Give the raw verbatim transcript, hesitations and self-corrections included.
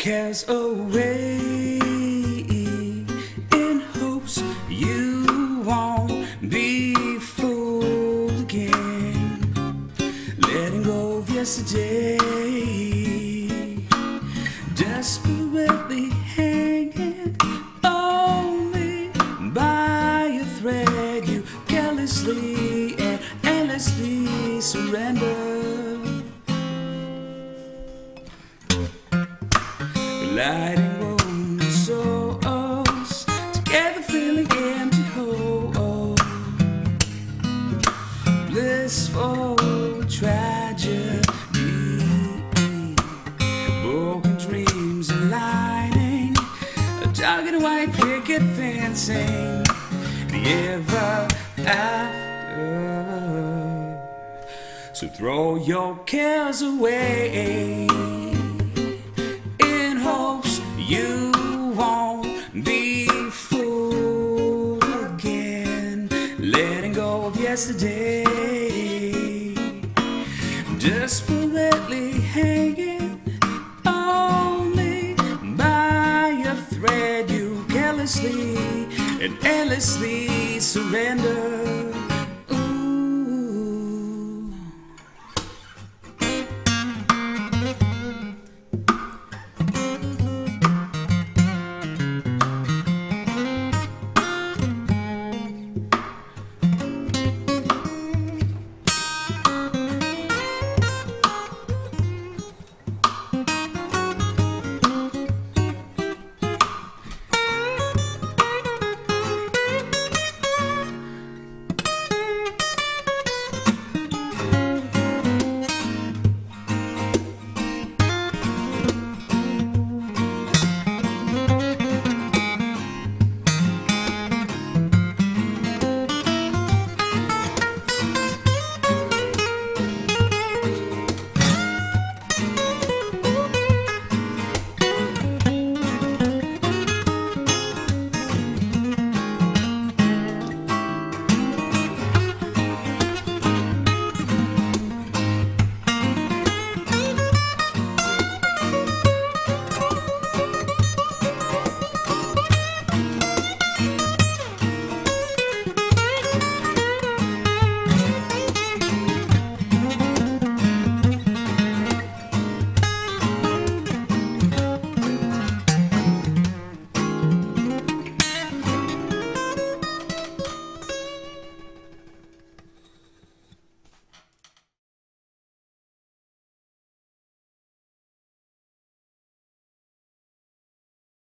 cares away in hopes you won't be fooled again. Letting go of yesterday, desperately hanging only by a thread. You carelessly and endlessly surrender. Lighting wounded souls together, feeling empty holes. Blissful tragedy, broken dreams aligning, a dog in a white picket fencing the Everafter. So throw your cares away in hopes you won't be fooled again. Letting go of yesterday, desperately hanging only by a thread. You carelessly and endlessly surrender.